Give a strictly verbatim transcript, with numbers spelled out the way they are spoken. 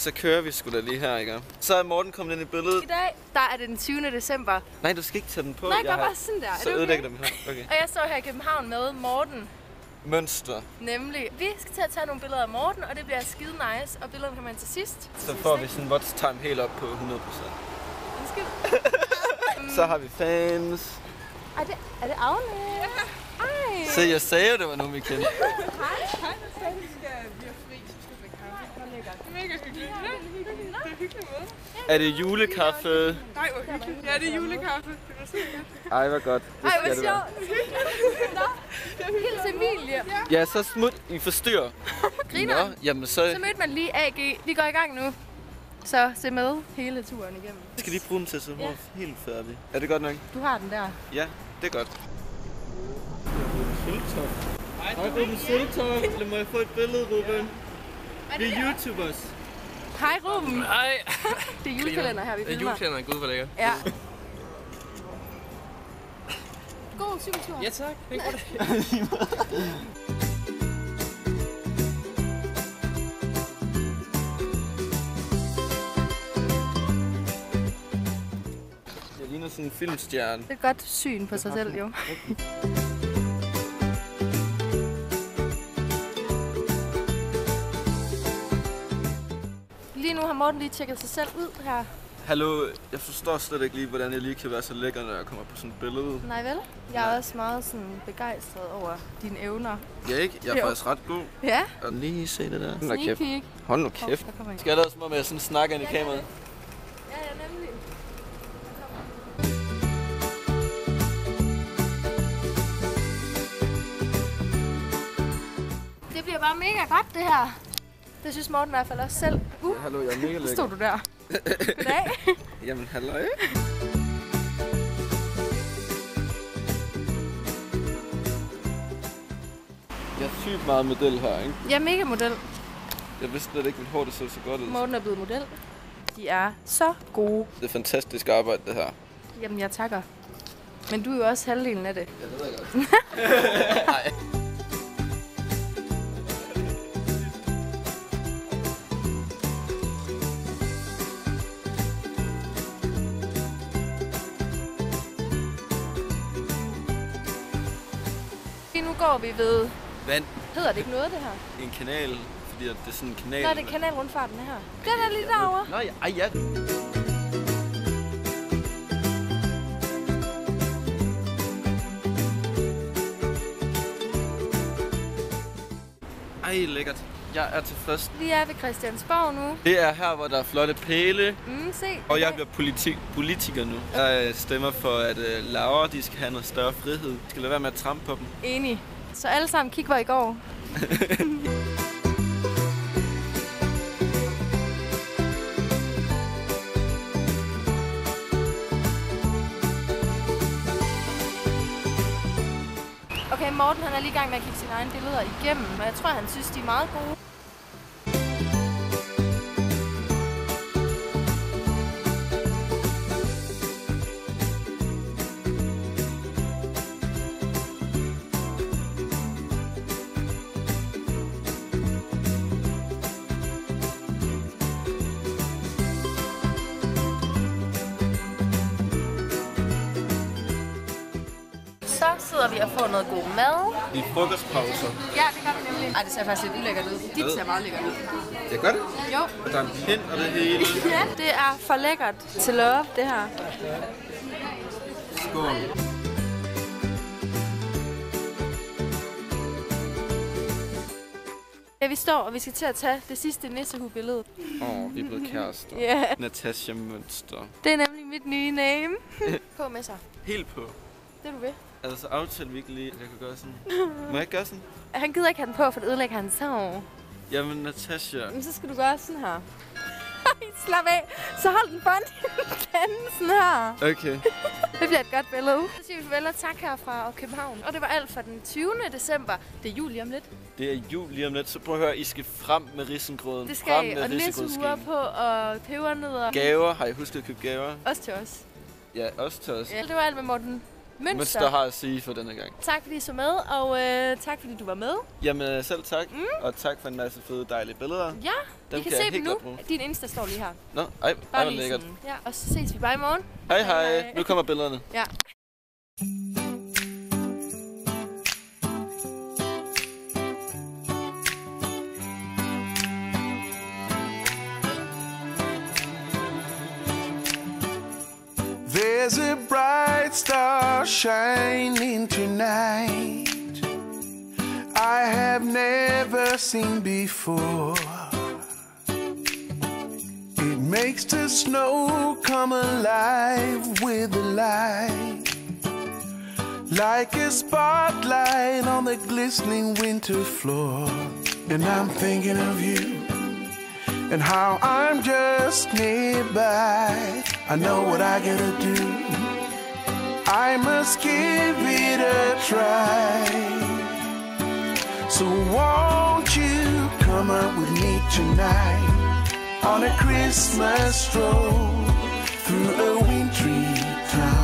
Så kører vi sgu da lige her, ikke? Så er Morten kommet ind i billedet. I dag, der er det den tyvende december. Nej, du skal ikke tage den på. Nej, jeg gør har... bare sådan der. Så er det ødelægger okay? dem her. Okay. Og jeg står her i København med Morten. Mønster. Nemlig. Vi skal til at tage nogle billeder af Morten, og det bliver skide nice. Og billederne kommer ind til sidst. Så får vi sådan watch time helt op på hundrede procent. Undskyld. Så har vi fans. Er det, er det Agne? Ja. Ej. Så jeg sagde jo, det var nogen, vi kendte. Hej. Hej, vi skal vi er fri, så skal vi drikke kaffe. Det er lækkert. Det er mega hyggeligt. Ja, det er en hyggelig måde. Er det julekaffe? Nej, hvor hyggeligt. Ja, det er julekaffe. Det var så godt. Ej, hvor godt. Det Ej, skal hvor det være. sjovt. Hils Emilie. Ja, så smut i forstyr. Griner. Nå, jamen så... Så mødte man lige A G. Vi går i gang nu. Så se med hele turen igennem. Jeg skal lige bruge den til, så hun Ja. er helt færdig. Er det godt nok? Du har den der. Ja, det er godt. Hej, Ruben Søltoft. Lad mig få et billede, Ruben. Vi er YouTubers. Hej Ruben. Hej. Det er julekalender her, vi Det er filmer. julekalender. Gud, hvor lækkert. Ja. God cykeltur. Ja, tak. Det er godt. Jeg ligner sådan en filmstjerne. Det er et godt syn på sig selv, jo. Lige nu har Morten lige tjekket sig selv ud her. Hallo, jeg forstår slet ikke lige, hvordan jeg lige kan være så lækker, når jeg kommer på sådan et billede. Nej vel? Jeg er også meget sådan begejstret over dine evner. Ja, ikke? Jeg er Jo. faktisk ret god. Ja, Og lige se det der. Hold nu sneak kæft. peek. Hold nu Hov, kæft. der kommer en. Skal jeg lade som om, jeg sådan snakker ind i kameraet? Ja, ja, nemlig. Det bliver bare mega godt, det her. Det synes Morten i hvert fald også selv. Uh, Hallo, jeg er mega så lækker. stod du der. Goddag. Jamen, halløj. Jeg er sygt meget model her, ikke? Jeg er mega model. Jeg vidste slet ikke, mit hår det så så godt ud. Morten er blevet model. De er så gode. Det er fantastisk arbejde, det her. Jamen, jeg takker. Men du er jo også halvdelen af det. Ja, det ved jeg godt. Nej. Lige nu går vi ved... Vand Hedder det ikke noget, det her? i en kanal, fordi at det er sådan en kanal. Nå, det er kanalrundfarten her. Den er lige derovre. Nå, ja, ej, ja. Ej, lækkert. Jeg er tilfreds. Vi er ved Christiansborg nu. Det er her, hvor der er flotte pæle, Mm, se. og jeg bliver politi- politiker nu. Jeg stemmer for, at uh, Laura, de skal have noget større frihed. De skal lade være med at trampe på dem. Enig. Så alle sammen kig, hvor I går. Okay, Morten han er lige i gang med at kigge sine egne billeder igennem, og jeg tror, han synes, de er meget gode. Så sidder vi og får noget god mad. I frokostpauser. Ja, det gør vi nemlig. Ej, det ser faktisk lidt ulækkert ud. Dit ser meget lækkert ud. Det gør det. Jo. Og der er en pind og det hele. Ja, det er for lækkert til love, det her. Skål. Ja, vi står, og vi skal til at tage det sidste nissehue-billede. Åh, oh, vi er blevet kærester. Ja, yeah. Natasha Mønster. Det er nemlig mit nye name. På med sig. Helt på. Det du vil. Altså, aftalte vi ikke lige, at jeg kunne gøre sådan. Må jeg ikke gøre sådan? Han gider ikke have den på, for det ødelægger hans hår. Jamen, Natasha. Men så skal du gøre sådan her. Slap af. Så hold den bånd i panden sådan her. Okay. Det bliver et godt billede. Så siger vi farvel og tak herfra og København. Og det var alt for den tyvende december. Det er jul lige om lidt. Det er jul lige om lidt, så prøv at høre, I skal frem med risengrøden. Det frem skal med og nissehuer på og pebernødder. Gaver, har I husket at købe gaver? Også til os. Ja, også til os. Ja, det var alt med Morten Mønster. Mønster har at sige for denne gang. Tak fordi I så med, og øh, tak fordi du var med. Jamen selv tak, mm. og tak for en masse fede, dejlige billeder. Ja, dem vi kan, kan se dem nu. Bruge. Din Insta står lige her. Nå, ej, ej hvor lækkert. Ja, og så ses vi bare i morgen. Hej hej, hej. Nu kommer billederne. Ja. There's a bright star shining tonight I have never seen before. It makes the snow come alive with the light, like a spotlight on the glistening winter floor. And I'm thinking of you and how I'm just nearby. I know what I gotta do. I must give it a try. So won't you come out with me tonight on a Christmas stroll through a wintry town?